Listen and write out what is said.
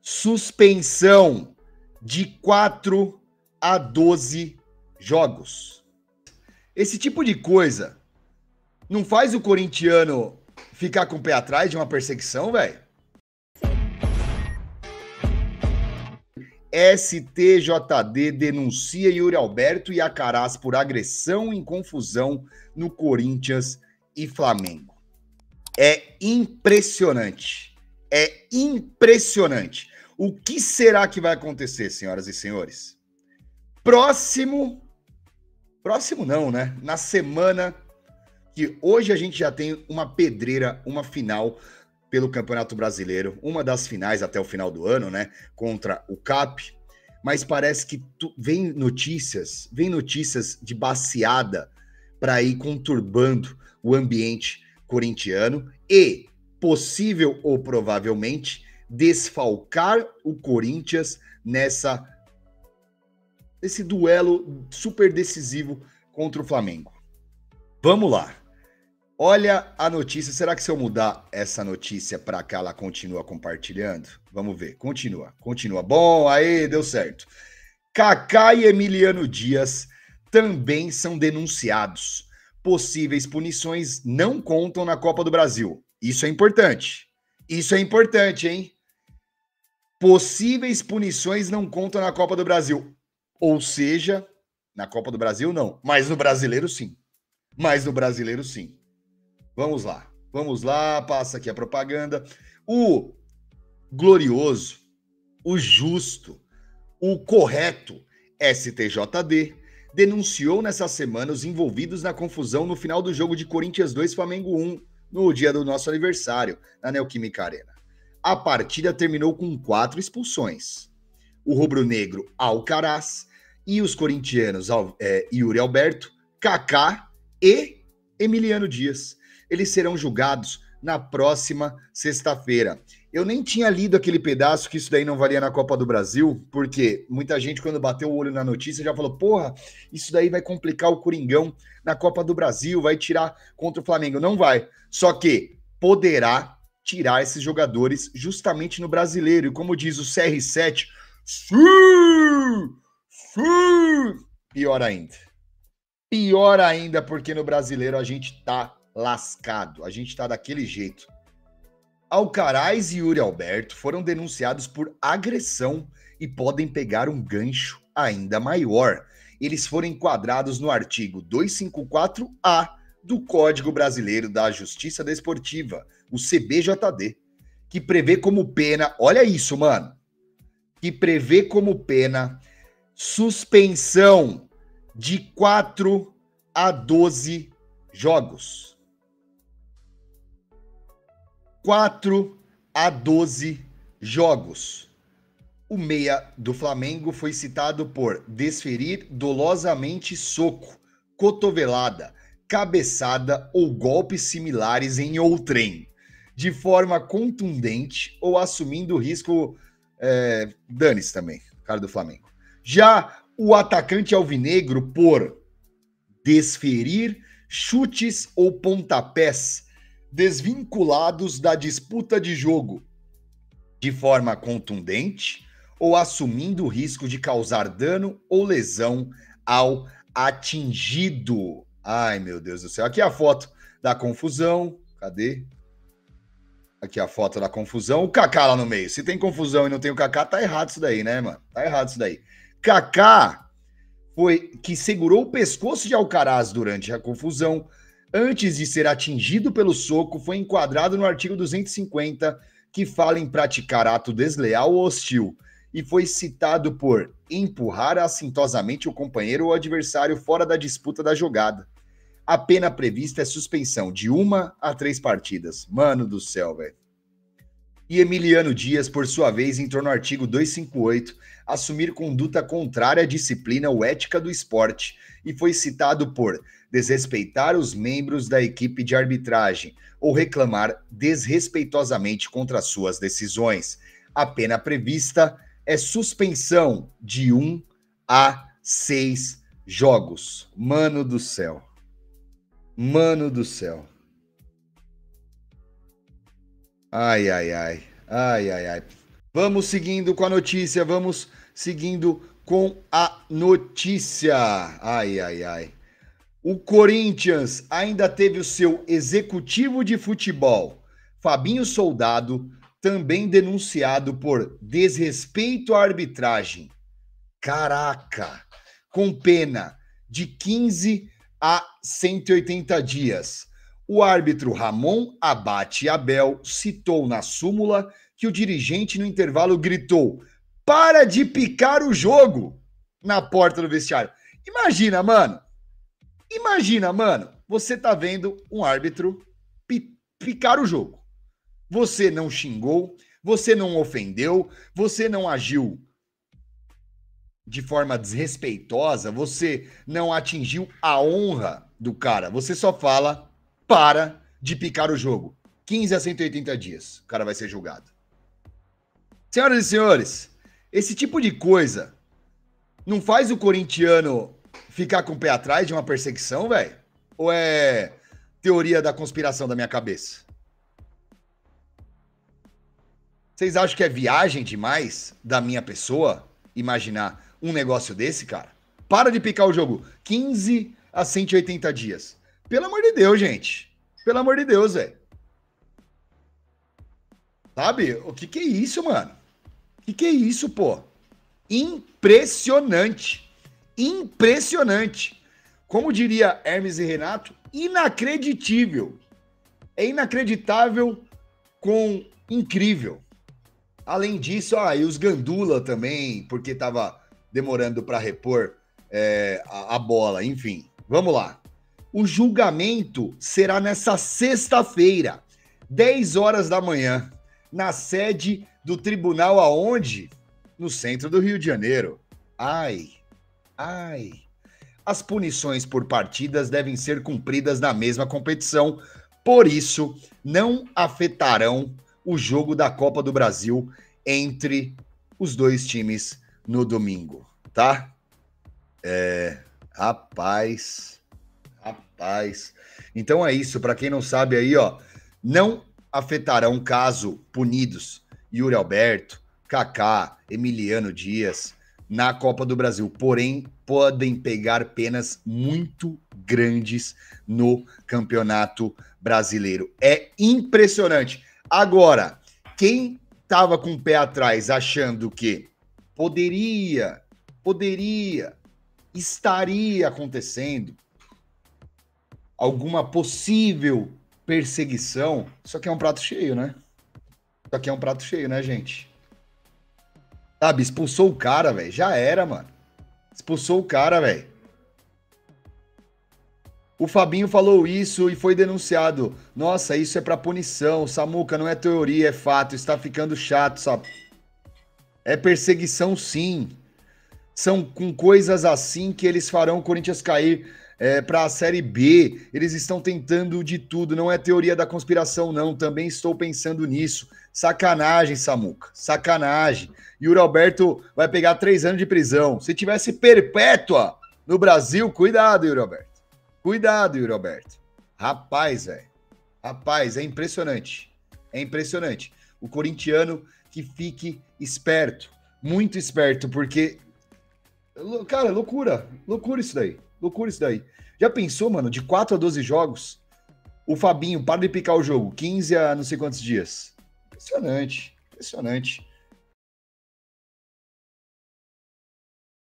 suspensão de 4 a 12 jogos. Esse tipo de coisa não faz o corintiano ficar com o pé atrás de uma perseguição, velho? STJD denuncia Yuri Alberto e Acaraz por agressão em confusão no Corinthians e Flamengo. É impressionante. É impressionante. O que será que vai acontecer, senhoras e senhores? Próximo não, né? Na semana que hoje a gente já tem uma pedreira, uma final pelo Campeonato Brasileiro, uma das finais até o final do ano, né? Contra o CAP. Mas parece que vem notícias de baciada para ir conturbando o ambiente corintiano e, possível ou provavelmente, desfalcar o Corinthians nesse duelo super decisivo contra o Flamengo. Vamos lá. Olha a notícia. Será que se eu mudar essa notícia para cá, ela continua compartilhando? Vamos ver. Continua. Bom, aí, deu certo. Kaká e Emiliano Dias também são denunciados. Possíveis punições não contam na Copa do Brasil. Isso é importante. Isso é importante, hein? Possíveis punições não contam na Copa do Brasil. Ou seja, na Copa do Brasil não, mas no Brasileiro sim. Vamos lá, passa aqui a propaganda. O glorioso, o justo, o correto STJD denunciou nessa semana os envolvidos na confusão no final do jogo de Corinthians 2, Flamengo 1, no dia do nosso aniversário, na Neoquímica Arena. A partida terminou com 4 expulsões. O rubro-negro Alcaraz e os corintianos Yuri Alberto, Kaká e Emiliano Dias. Eles serão julgados na próxima sexta-feira. Eu nem tinha lido aquele pedaço que isso daí não valia na Copa do Brasil, porque muita gente, quando bateu o olho na notícia, já falou, porra, isso daí vai complicar o Coringão na Copa do Brasil, vai tirar contra o Flamengo. Não vai. Só que poderá tirar esses jogadores justamente no Brasileiro. E como diz o CR7, pior ainda, porque no Brasileiro a gente tá lascado, a gente tá daquele jeito. Alcaraz e Yuri Alberto foram denunciados por agressão e podem pegar um gancho ainda maior. Eles foram enquadrados no artigo 254-A do Código Brasileiro da Justiça Desportiva, o CBJD, que prevê como pena, olha isso, mano, que prevê como pena suspensão de 4 a 12 jogos. 4 a 12 jogos. O meia do Flamengo foi citado por desferir dolosamente soco, cotovelada, cabeçada ou golpes similares em outrem, de forma contundente ou assumindo risco... dane-se também, cara do Flamengo. Já o atacante alvinegro por desferir chutes ou pontapés desvinculados da disputa de jogo de forma contundente ou assumindo o risco de causar dano ou lesão ao atingido. Ai, meu Deus do céu. Aqui a foto da confusão. Cadê? Aqui a foto da confusão. O Kaká lá no meio. Se tem confusão e não tem o Kaká, tá errado isso daí, né, mano? Tá errado isso daí. Kaká foi que segurou o pescoço de Alcaraz durante a confusão. Antes de ser atingido pelo soco, foi enquadrado no artigo 250, que fala em praticar ato desleal ou hostil, e foi citado por empurrar assintosamente o companheiro ou adversário fora da disputa da jogada. A pena prevista é suspensão de 1 a 3 partidas. Mano do céu, velho. E Emiliano Dias, por sua vez, entrou no artigo 258, assumir conduta contrária à disciplina ou ética do esporte, e foi citado por desrespeitar os membros da equipe de arbitragem ou reclamar desrespeitosamente contra suas decisões. A pena prevista é suspensão de 1 a 6 jogos. Mano do céu. Mano do céu. Ai, ai, ai. Ai, ai, ai. Vamos seguindo com a notícia, vamos seguindo com a notícia. Ai, ai, ai. O Corinthians ainda teve o seu executivo de futebol, Fabinho Soldado, também denunciado por desrespeito à arbitragem. Caraca! Com pena de 15 a 180 dias. O árbitro Ramon Abate Abel citou na súmula que o dirigente no intervalo gritou: "Para de picar o jogo!" na porta do vestiário. Imagina, mano. Imagina, mano. Você tá vendo um árbitro picar o jogo. Você não xingou, você não ofendeu, você não agiu de forma desrespeitosa, você não atingiu a honra do cara. Você só fala: para de picar o jogo. 15 a 180 dias, o cara vai ser julgado. Senhoras e senhores, esse tipo de coisa não faz o corintiano ficar com o pé atrás de uma perseguição, velho? Ou é teoria da conspiração da minha cabeça? Vocês acham que é viagem demais da minha pessoa imaginar um negócio desse, cara? Para de picar o jogo. 15 a 180 dias. Pelo amor de Deus, gente. Pelo amor de Deus, velho. Sabe? O que é isso, mano? O que é isso, pô? Impressionante. Impressionante. Como diria Hermes e Renato, inacreditável. É inacreditável com incrível. Além disso, e os Gandula também, porque tava demorando para repor a bola. Enfim, vamos lá. O julgamento será nessa sexta-feira, 10 horas da manhã, na sede do tribunal aonde? No centro do Rio de Janeiro. Ai. As punições por partidas devem ser cumpridas na mesma competição, por isso não afetarão o jogo da Copa do Brasil entre os dois times no domingo, tá? Rapaz. Então é isso, para quem não sabe aí, ó, não afetarão caso punidos Yuri Alberto, Kaká, Emiliano Dias na Copa do Brasil, porém podem pegar penas muito grandes no Campeonato Brasileiro. É impressionante. Agora, quem estava com o pé atrás achando que estaria acontecendo alguma possível perseguição, isso aqui é um prato cheio, né? Isso aqui é um prato cheio, né, gente? Sabe, expulsou o cara, velho. Já era, mano. Expulsou o cara, velho. O Fabinho falou isso e foi denunciado. Nossa, isso é pra punição. Samuca, não é teoria, é fato. Está ficando chato, sabe? É perseguição, sim. São com coisas assim que eles farão o Corinthians cair para a Série B. Eles estão tentando de tudo. Não é teoria da conspiração, não. Também estou pensando nisso. Sacanagem, Samuca. Sacanagem. Yuri Alberto vai pegar 3 anos de prisão. Se tivesse perpétua no Brasil, cuidado, Yuri Alberto. Cuidado, Yuri Alberto. Rapaz, velho. Rapaz, é impressionante. É impressionante. O corintiano que fique esperto. Muito esperto, porque... Cara, loucura. Loucura isso daí. Loucura isso daí. Já pensou, mano, de 4 a 12 jogos, o Fabinho para de picar o jogo, 15 a não sei quantos dias. Impressionante. Impressionante.